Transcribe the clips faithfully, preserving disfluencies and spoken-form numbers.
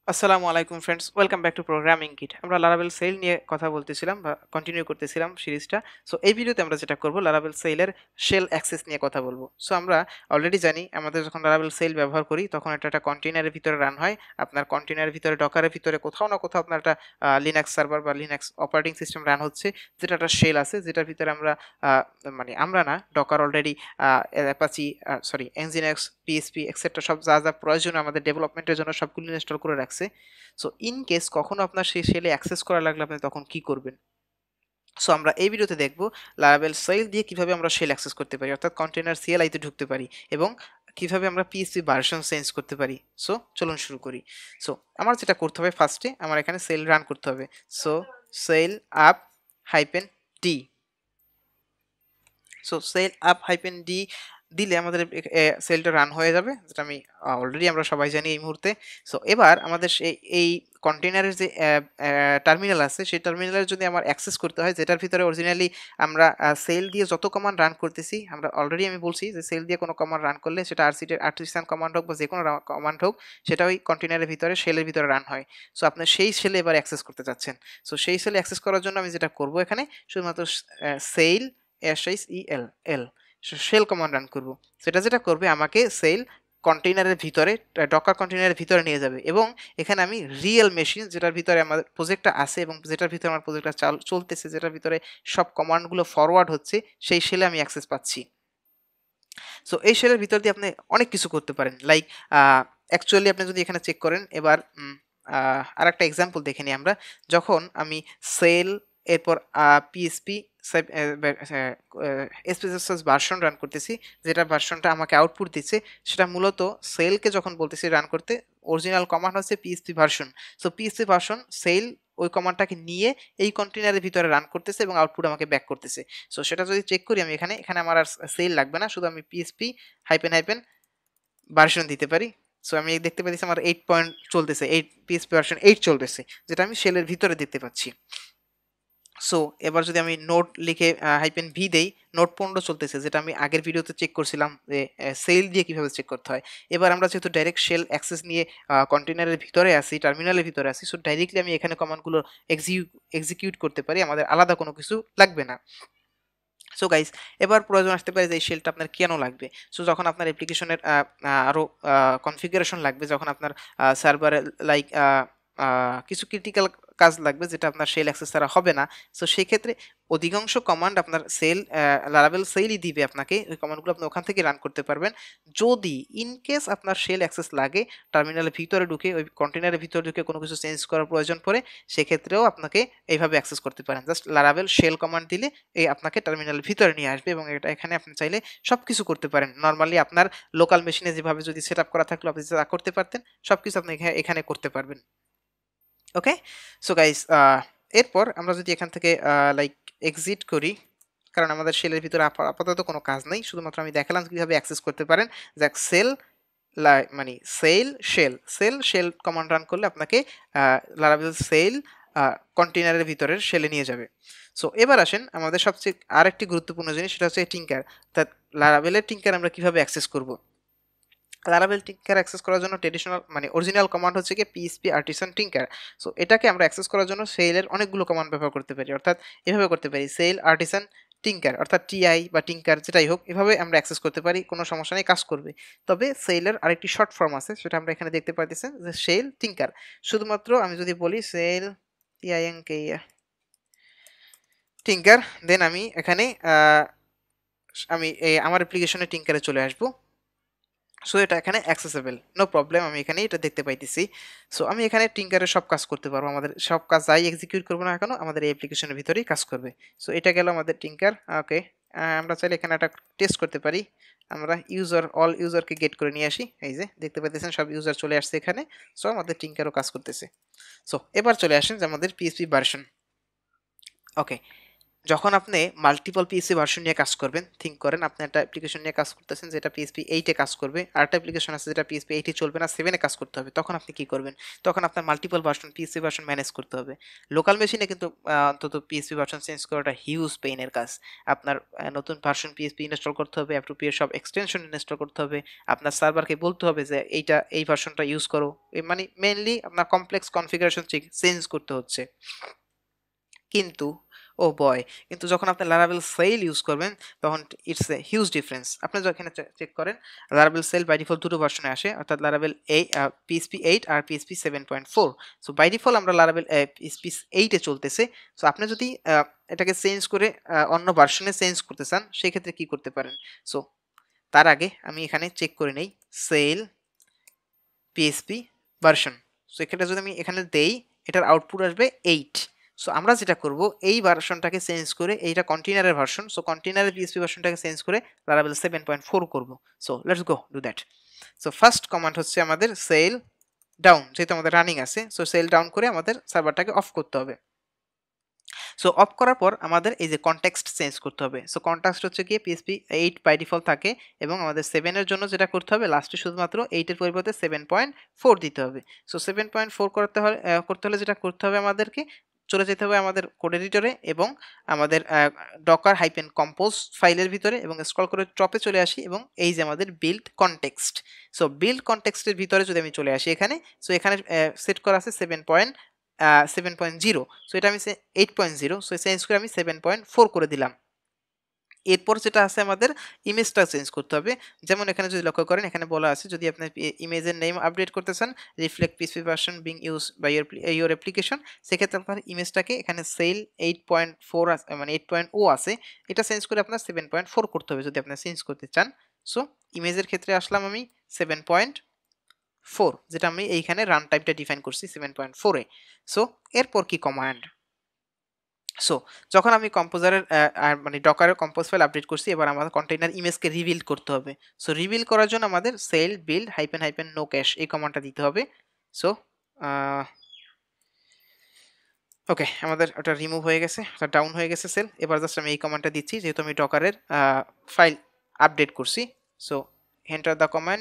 আসসালামু আলাইকুম friends, welcome back to programming kit. আমরা লারাভেল সেল নিয়ে কথা বলতেছিলাম বা কন্টিনিউ করতেছিলাম সিরিজটা। সো এই ভিডিওতে আমরা যেটা করব, লারাভেল সেলের শেল অ্যাক্সেস নিয়ে কথা বলবো। সো আমরা অলরেডি জানি আমাদের যখন লারাভেল সেল ব্যবহার করি তখন এটা একটা কন্টেইনারের ভিতরে রান হয়। আপনার কন্টেইনারের ভিতরে, ডকারের ভিতরে কোথাও না কোথাও আপনার একটা লিনাক্স সার্ভার বা লিনাক্স অপারেটিং সিস্টেম রান হচ্ছে, যেটা একটা শেল আছে, যেটার ভিতরে আমরা আহ, মানে আমরা না, Docker already Apache, sorry nginx, PHP etcetera সব যা যা প্রয়োজন আমাদের ডেভেলপমেন্টের জন্য সবগুলো ইনস্টল করে রাখছে। সো ইন কেস কখনো আপনার সেই সেলে অ্যাক্সেস করা লাগলে আপনি তখন কি করবেন? সো আমরা এই ভিডিওতে দেখব লারাভেল সেল দিয়ে কিভাবে আমরা শেল অ্যাক্সেস করতে পারি, অর্থাৎ কন্টেনার সিএলআই তে ঢুকতে পারি, এবং কিভাবে আমরা পিএইচপি ভার্সন চেঞ্জ করতে পারি। সো চলুন শুরু করি। সো আমার যেটা করতে হবে, ফার্স্টে আমার এখানে সেল রান করতে হবে। So sail up hyphen D. So sail up hyphen D দিলে আমাদের সেলটা রান হয়ে যাবে, যেটা আমি অলরেডি আমরা সবাই জানি এই মুহূর্তে। সো এবার আমাদের সেই এই কন্টেইনারের যে টার্মিনাল আছে, সেই টার্মিনালে যদি আমার অ্যাক্সেস করতে হয়, যেটার ভিতরে অরিজিনালি আমরা সেল দিয়ে যত কমান্ড রান করতেছি, আমরা অলরেডি আমি বলছি যে সেল দিয়ে কোনো কমান্ড রান করলে সেটা আরসিটির আর্টিসান কমান্ড হোক বা যে কোনো কমান্ড হোক, সেটা ওই কন্টেইনারের ভিতরে শেলের ভিতরে রান হয়। সো আপনি সেই সেলে এবার অ্যাক্সেস করতে চাচ্ছেন। সো সেই সেলে অ্যাক্সেস করার জন্য আমি যেটা করব, এখানে শুধুমাত্র sail S H E L L shell command run করব। সেটা যেটা করবে, আমাকে সেল কন্টেইনারের ভিতরে, ডকার কন্টেইনারের ভিতরে নিয়ে যাবে, এবং এখানে আমি রিয়েল মেশিন যেটার ভিতরে আমার প্রজেক্টটা আছে এবং যেটার ভিতরে আমার প্রজেক্টটা চলতেছে, যেটার ভিতরে সব কমান্ডগুলো ফরওয়ার্ড হচ্ছে, সেই শেলে আমি অ্যাক্সেস পাচ্ছি। সো এই শেলের ভিতর দিয়ে আপনি অনেক কিছু করতে পারেন। লাইক অ্যাকচুয়ালি আপনি যদি এখানে চেক করেন, এবার আর একটা এক্সাম্পল দেখে নিই আমরা। যখন আমি সেল, এরপর পিএসপি এসপিএস ভার্সন রান করতেছি, যেটা ভার্সনটা আমাকে আউটপুট দিচ্ছে, সেটা মূলত সেলকে যখন বলতেছি রান করতে, অরিজিনাল কমান্ড হচ্ছে PHP version. So PHP version sail ওই কমান্ডটাকে নিয়ে এই কন্টেনারের ভিতরে রান করতেছে এবং আউটপুট আমাকে ব্যাক করতেছে। সো সেটা যদি চেক করি আমি, এখানে এখানে আমার আর সেল লাগবে না, শুধু আমি পিএসপি হাইপেন হাইপেন ভার্সন দিতে পারি। সো আমি দেখতে পাচ্ছি আমার এইট পয়েন্ট চলতেছে, এইট পিএসপি ভার্সন এইট চলতেছে, যেটা আমি শেলের ভিতরে দেখতে পাচ্ছি। সো এবার যদি আমি নোট লিখে হাইপেন ভি দেই, নোট পনেরো চলতেছে, যেটা আমি আগের ভিডিওতে চেক করছিলাম যে সেল দিয়ে কিভাবে চেক করতে হয়। এবার আমরা যেহেতু ডাইরেক্ট শেল অ্যাক্সেস নিয়ে কন্টেনারের ভিতরে আসি, টার্মিনালের ভিতরে আসি, সো ডাইরেক্টলি আমি এখানে কমান্ডগুলো এক্সিকিউট করতে পারি, আমাদের আলাদা কোনো কিছু লাগবে না। সো গাইস, এবার প্রয়োজন আসতে পারে যে এই শেলটা আপনার কেন লাগবে। সো যখন আপনার অ্যাপ্লিকেশনের আরও কনফিগারেশন লাগবে, যখন আপনার সার্ভারে লাইক কিছু ক্রিটিক্যাল কাজ লাগবে, যেটা আপনার শেল অ্যাক্সেস ছাড়া হবে না। সো সেই ক্ষেত্রে অধিকাংশ কমান্ড আপনার সেল, লারাভেল সেলই দিবে আপনাকে, ওই কমান্ডগুলো আপনি ওখান থেকে রান করতে পারবেন। যদি ইন কেস আপনার শেল অ্যাক্সেস লাগে, টার্মিনালের ভিতরে ঢুকে, ওই কন্টেনারের ভিতরে ঢুকে কোনো কিছু চেঞ্জ করার প্রয়োজন পড়ে, সেক্ষেত্রেও আপনাকে এইভাবে অ্যাক্সেস করতে পারেন। জাস্ট লারাভেল শেল কমান্ড দিলে এই আপনাকে টার্মিনালের ভিতরে নিয়ে আসবে, এবং এটা এখানে আপনি চাইলে সব কিছু করতে পারেন। নর্মালি আপনার লোকাল মেশিনে যেভাবে যদি সেট আপ করা থাকলো আপনি যা করতে পারতেন, সব কিছু আপনি এখানে করতে পারবেন। ওকে। সো গাইস, এরপর আমরা যদি এখান থেকে লাইক এক্সিট করি, কারণ আমাদের শেলের ভিতরে আপাতত কোনো কাজ নেই, শুধুমাত্র আমি দেখালাম কিভাবে অ্যাক্সেস করতে পারেন। যাক, সেল মানে sail shell sail shell command run করলে আপনাকে লারাভেল সেল কন্টেনারের ভিতরের শেলে নিয়ে যাবে। সো এবার আসেন আমাদের সবচেয়ে আরেকটি গুরুত্বপূর্ণ জিনিস, সেটা হচ্ছে টিঙ্কার। তা লারাভেলের টিঙ্কার আমরা কিভাবে অ্যাক্সেস করব? লারাভেল টিঙ্কার অ্যাক্সেস করার জন্য ট্রেডিশনাল মানে অরিজিনাল কমান্ড হচ্ছে কি পিএইচপি আর্টিসান টিঙ্কার। সো এটাকে আমরা অ্যাক্সেস করার জন্য সেলের অনেকগুলো কমান্ড ব্যবহার করতে পারি, অর্থাৎ এভাবে করতে পারি, সেল আর্টিসান টিঙ্কার, অর্থাৎ টিআই বা টিঙ্কার যেটাই হোক, এভাবে আমরা অ্যাক্সেস করতে পারি, কোনো সমস্যা নেই, কাজ করবে। তবে সেলের আরেকটি শর্ট ফর্ম আছে, সেটা আমরা এখানে দেখতে পাইতেছেন যে সেল টিঙ্কার। শুধুমাত্র আমি যদি বলি সেল টিআইএনকে টিঙ্কার, দেন আমি এখানে আমি আমার অ্যাপ্লিকেশনে টিঙ্কারে চলে আসবো। সো এটা এখানে অ্যাক্সেসেবল, নো প্রবলেম, আমি এখানে এটা দেখতে পাইতেছি। সো আমি এখানে টিঙ্কারের সব কাজ করতে পারবো, আমাদের সব কাজ যাই এক্সিকিউট করবো না কেন আমাদের এই অ্যাপ্লিকেশনের ভিতরেই কাজ করবে। সো এটা গেল আমাদের টিঙ্কার। ওকে, আমরা চাইলে এখানে একটা টেস্ট করতে পারি, আমরা ইউজার অল ইউজারকে গেট করে নিয়ে আসি। এই যে দেখতে পাইতেছেন সব ইউজার চলে আসছে এখানে। সো আমাদের টিঙ্কারও কাজ করতেছে। সো এবার চলে আসেন যে আমাদের পিএইচপি ভার্সন। ওকে, যখন আপনি মাল্টিপল পিএইচপি ভার্সন নিয়ে কাজ করবেন, থিঙ্ক করেন আপনি একটা অ্যাপ্লিকেশন নিয়ে কাজ করতেছেন যেটা পিএইচপি এইট এ কাজ করবে, আর একটা অ্যাপ্লিকেশন আছে যেটা পিএইচপি এইট এ চলবে না, সেভেন এ কাজ করতে হবে। তখন আপনি কি করবেন? তখন আপনার multiple version PHP version manage করতে হবে। লোকাল মেশিনে কিন্তু আহ, অন্তত পিএইচপি ভার্সন চেঞ্জ করাটা হিউজ পেইনের কাজ। আপনার আহ, নতুন ভার্সন পিএইচপি ইনস্টল করতে হবে, অ্যাপ্রোপ্রিয়েট সব এক্সটেনশন ইনস্টল করতে হবে, আপনার সার্ভারকে বলতে হবে যে এইটা এই ভার্সনটা ইউজ করো। এই মানে মেইনলি আপনার কমপ্লেক্স কনফিগারেশন চেঞ্জ করতে হচ্ছে। কিন্তু ও বয়, কিন্তু যখন আপনি Laravel Sail ইউজ করবেন তখন ইটস এ হিউজ ডিফারেন্স। আপনি যখন চেক করেন Laravel Sail বাই ডিফল্ট দুটো ভার্সনে আসে, অর্থাৎ Laravel পিএইচপি এইট আর PHP seven point four. So by default আমরা Laravel পিএইচপি এইট এ চলতেছে। সো আপনি যদি আহ, এটাকে চেঞ্জ করে আহ, অন্য ভার্সনে চেঞ্জ করতে চান সেই ক্ষেত্রে কি করতে পারেন? সো তার আগে আমি এখানে চেক করে নেই সেল পিএইচপি ভার্সন। সো এখানে যদি আমি এখানে দেই এটার আউটপুট আসবে এইট। সো আমরা যেটা করব এই ভার্সনটাকে চেঞ্জ করে, এইটা কন্টেইনারের ভার্সন, সো কন্টেইনারের পিএইচপি ভার্সনটাকে চেঞ্জ করে Laravel সেভেন পয়েন্ট ফোর করব। So let's go do that. So first command হচ্ছে আমাদের সেল ডাউন, যেহেতু আমাদের রানিং আছে, সো সেল ডাউন করে আমাদের সার্ভারটাকে অফ করতে হবে। সো অফ করার পর আমাদের এই যে কনটেক্সট চেঞ্জ করতে হবে। সো কনটেক্সট হচ্ছে গিয়ে পিএইচপি এইট বাই ডিফল্ট থাকে, এবং আমাদের সেভেন এর জন্য যেটা করতে হবে লাস্টে শুধুমাত্র এইট এর পরিবর্তে সেভেন পয়েন্ট ফোর দিতে হবে। সো সেভেন পয়েন্ট ফোর করতে হলে আহ, করতে হলে যেটা করতে হবে আমাদেরকে চলে যেতে হবে আমাদের কোড এডিটরে এবং আমাদের ডকার হাইপেন কম্পোজ ফাইলের ভিতরে, এবং স্ক্রল করে টপে চলে আসি এবং এই যে আমাদের বিল্ড কনটেক্সট। সো বিল্ড কনটেক্সটের ভিতরে যদি আমি চলে আসি এখানে, সো এখানে সেট করা আছে seven point seven point zero. So এটা আমি eight point zero, so change করে আমি সেভেন পয়েন্ট ফোর করে দিলাম। এরপর যেটা আছে আমাদের ইমেজটা চেঞ্জ করতে হবে। যেমন এখানে যদি লক্ষ্য করেন এখানে বলা আছে যদি আপনি ইমেজের নেম আপডেট করতে চান, reflect PHP version being used by your your application, সেক্ষেত্রে আপনার ইমেজটাকে এখানে সেল এইট পয়েন্ট ফোর মানে এইট পয়েন্ট ও আছে, এটা চেঞ্জ করে আপনার সেভেন পয়েন্ট ফোর করতে হবে যদি আপনি চেঞ্জ করতে চান। সো ইমেজের ক্ষেত্রে আসলাম আমি সেভেন পয়েন্ট ফোর, যেটা আমি এইখানে রান টাইপটা ডিফাইন করছি সেভেন পয়েন্ট ফোর এ। সো এরপর কি কমান্ড? সো যখন আমি কম্পোজারের মানে ডকারের কম্পোজ ফাইল আপডেট করছি, এবার আমাদের কন্টেইনার ইমেজকে রিভিল করতে হবে। সো রিভিল করার জন্য আমাদের sail build hyphen hyphen no cache এই কমান্ডটা দিতে হবে। সো ওকে, আমাদের ওটা রিমুভ হয়ে গেছে, ওটা ডাউন হয়ে গেছে সেল। এবার জাস্ট আমি এই কমান্ডটা দিচ্ছি যেহেতু আমি ডকারের ফাইল আপডেট করছি। So enter the command.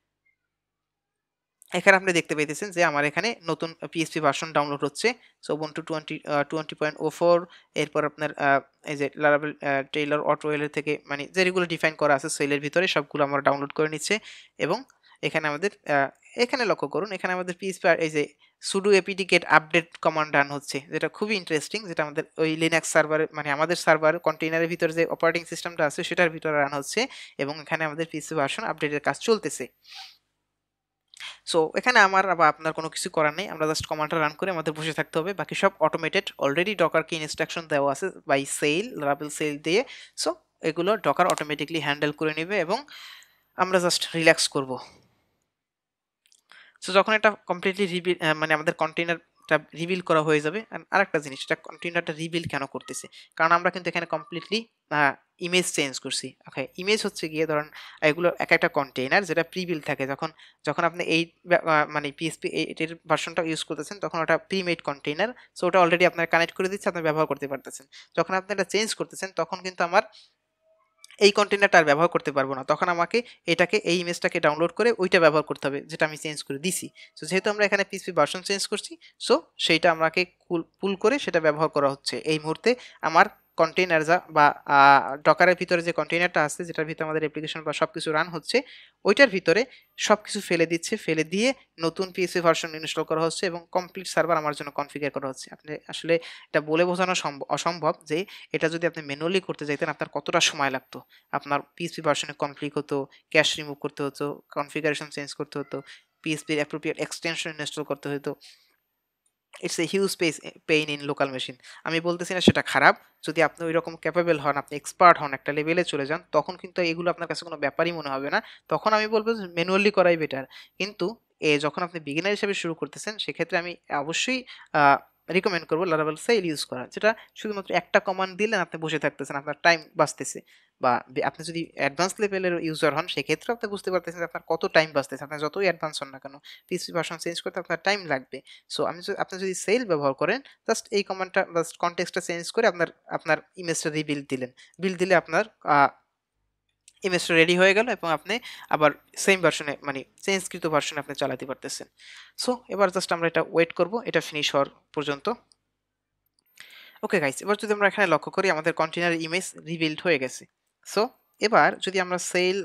এখানে আপনি দেখতে পাইতেছেন যে আমার এখানে নতুন পিএইচপি ভার্সন ডাউনলোড হচ্ছে। So Ubuntu twenty twenty point O four, এরপর আপনার আহ, এই যে লারাভেল টেইলর অটোওয়েলের থেকে মানে যেগুলো ডিফাইন করা আছে সেলের ভিতরে সবগুলো আমরা ডাউনলোড করে নিচ্ছে। এবং এখানে আমাদের আহ, এখানে লক্ষ্য করুন এখানে আমাদের পিএইচপি এই যে sudo APT get update command run হচ্ছে, যেটা খুবই ইন্টারেস্টিং, যেটা আমাদের ওই লিনাক্স সার্ভারে মানে আমাদের সার্ভার কন্টেইনারের ভিতরে যে অপারেটিং সিস্টেমটা আছে সেটার ভিতরে রান হচ্ছে, এবং এখানে আমাদের পিএইচপি ভার্সন আপডেটের কাজ চলতেছে। সো এখানে আমার বা আপনার কোনো কিছু করার নেই, আমরা জাস্ট কমান্ডটা রান করে আমাদের বসে থাকতে হবে, বাকি সব অটোমেটেড। অলরেডি ডকারকে ইনস্ট্রাকশন দেওয়া আছে বাই সেল লারাভেল সেল দিয়ে। সো এগুলো ডকার অটোমেটিকলি হ্যান্ডেল করে নেবে এবং আমরা জাস্ট রিল্যাক্স করব। সো যখন এটা কমপ্লিটলি রিভিল মানে আমাদের কন্টেইনারটা রিভিল করা হয়ে যাবে, আর একটা জিনিস এটা কন্টেইনারটা রিভিল কেন করতেছে, কারণ আমরা কিন্তু এখানে কমপ্লিটলি ইমেজ চেঞ্জ করছি। ওকে, ইমেজ হচ্ছে গিয়ে ধরুন এগুলো এক একটা কন্টেইনার যেটা প্রিবিল থাকে, যখন যখন আপনি এই মানে পিএইচপি এর ভার্সনটা ইউজ করতেছেন তখন ওটা প্রিমেড কন্টেইনার, সো ওটা অলরেডি আপনার কানেক্ট করে দিচ্ছে, আপনি ব্যবহার করতে পারতেছেন। যখন আপনি এটা চেঞ্জ করতেছেন তখন কিন্তু আমার এই কন্টেইনারটা আর ব্যবহার করতে পারবো না, তখন আমাকে এটাকে এই ইমেজটাকে ডাউনলোড করে ওইটা ব্যবহার করতে হবে যেটা আমি চেঞ্জ করে দিছি। সো যেহেতু আমরা এখানে পিএইচপি ভার্সন চেঞ্জ করছি, সো সেইটা আমাকে পুল করে সেটা ব্যবহার করা হচ্ছে এই মুহূর্তে। আমার কন্টেইনার যা বা ডকারের ভিতরে যে কন্টেইনারটা আছে যেটার ভিতরে আমাদের অ্যাপ্লিকেশন বা সব কিছু রান হচ্ছে, ওইটার ভিতরে সব কিছু ফেলে দিচ্ছে, ফেলে দিয়ে নতুন পিএইচপি ভার্সন ইনস্টল করা হচ্ছে এবং কমপ্লিট সার্ভার আমার জন্য কনফিগার করা হচ্ছে। আপনি আসলে এটা বলে বোঝানো অসম্ভব যে এটা যদি আপনি ম্যানুয়ালি করতে চাইতেন আপনার কতটা সময় লাগতো। আপনার পিএইচপি ভার্সনে কনফ্লিক্ট হতো, ক্যাশ রিমুভ করতে হতো, কনফিগারেশন চেঞ্জ করতে হতো, পিএইচপির অ্যাপ্রোপ্রিয়েট এক্সটেনশন ইনস্টল করতে হতো। It's a huge pace pain in local machine. আমি বলতেছি না সেটা খারাপ, যদি আপনি ওই রকম ক্যাপেবল হন, আপনি এক্সপার্ট হন, একটা লেভেলে চলে যান, তখন কিন্তু এগুলো আপনার কাছে কোনো ব্যাপারই মনে হবে না, তখন আমি বলবো যে ম্যানুয়ালি করাই বেটার। কিন্তু এ যখন আপনি বিগিনার হিসেবে শুরু করতেছেন সেক্ষেত্রে আমি অবশ্যই রিকমেন্ড করবো Laravel Sail ইউজ করা, যেটা শুধুমাত্র একটা কমান্ড দিলেন আপনি বসে থাকতেছেন, আপনার টাইম বাঁচতেছে। বা বে- আপনি যদি অ্যাডভান্স লেভেলের ইউজার হন সেক্ষেত্রে আপনি বুঝতে পারতেছেন যে আপনার কত টাইম বাঁচতেছে, আপনার যতই অ্যাডভান্স হন না কেন পিএইচপি ভার্সন চেঞ্জ করতে আপনার টাইম লাগবে। সো আমি যদি আপনি যদি সেল ব্যবহার করেন, জাস্ট এই কমান্ডটা জাস্ট কনটেক্সটটা চেঞ্জ করে আপনার আপনার ইমেজটা রিবিল্ড দিলেন, বিল্ড দিলে আপনার ইমেজটা রেডি হয়ে গেল এবং আপনি আবার সেম ভার্সনে মানে চেঞ্জকৃত ভার্সনে আপনি চালাতে পারতেছেন। সো এবার জাস্ট আমরা এটা ওয়েট করব এটা ফিনিশ হওয়ার পর্যন্ত। ওকে গাইস, এবার যদি আমরা এখানে লক্ষ্য করি আমাদের কন্টেনার ইমেজ রিবিল্ড হয়ে গেছে। সো এবার যদি আমরা সেল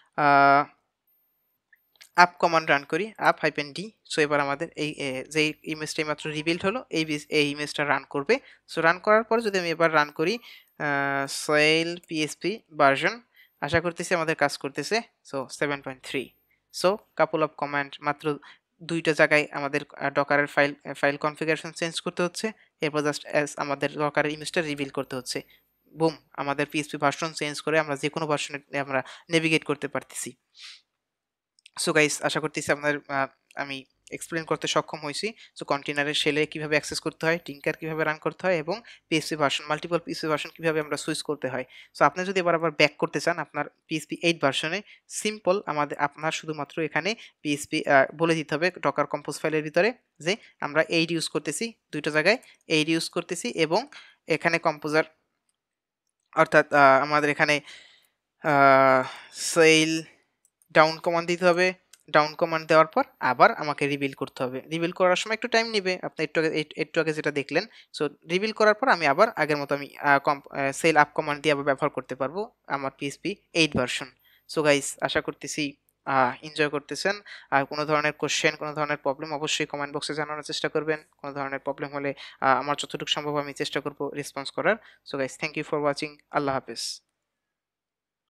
আপ কমান্ড রান করি, আপ হাইপেন ডি, সো এবার আমাদের এই এ, যে ইমেজটা মাত্র রিবিল্ড হলো এই বিস- এই ইমেজটা রান করবে। সো রান করার পর যদি আমি এবার রান করি সেল পিএসপি ভার্সন, আশা করতেছি আমাদের কাজ করতেছে। So seven point three. So couple of command, মাত্র দুইটা জায়গায় আমাদের ডকারের ফাইল ফাইল কনফিগারেশন চেঞ্জ করতে হচ্ছে, এরপর জাস্ট আমাদের ডকারের ইমেজটা রিভিল করতে হচ্ছে। বুম, আমাদের পিএসপি ভার্সন চেঞ্জ করে আমরা যে কোনো ভার্সনে আমরা নেভিগেট করতে পারতেছি। সো গাইস, আশা করতেছি আপনার আহ, আমি এক্সপ্লেন করতে সক্ষম হয়েছি। সো কন্টেনারের শেলে কিভাবে অ্যাক্সেস করতে হয়, টিঙ্কার কিভাবে রান করতে হয় এবং PHP version multiple PHP version কিভাবে আমরা সুইচ করতে হয়। সো আপনি যদি এবার আবার ব্যাক করতে চান আপনার পিএসপি এইট ভার্সনে, সিম্পল আমাদের আপনার শুধুমাত্র এখানে পিএসপি বলে দিতে হবে ডকার কম্পোজ ফাইলের ভিতরে যে আমরা এইট ইউজ করতেছি, দুইটা জায়গায় এইট ইউজ করতেছি এবং এখানে কম্পোজার অর্থাৎ আহ, আমাদের এখানে সেল ডাউন কমান্ড দিতে হবে। ডাউন কমান্ড দেওয়ার পর আবার আমাকে রিবিল করতে হবে। রিবিল করার সময় একটু টাইম নেবে, আপনি একটু আগে এই- একটু আগে যেটা দেখলেন। সো রিবিল করার পর আমি আবার আগের মতো আমি সেল আপ কমান্ড দিয়ে আবার ব্যবহার করতে পারবো আমার PHP eight version. So guys, আশা করতেছি এনজয় করতেছেন। আর কোনো ধরনের কোশ্চেন, কোনো ধরনের প্রবলেম অবশ্যই কমেন্ট বক্সে জানানোর চেষ্টা করবেন। কোনো ধরনের প্রবলেম হলে আহ, আমার যতটুকু সম্ভব আমি চেষ্টা করবো রেসপন্স করার। So guys, thank you for watching. আল্লাহ হাফেজ।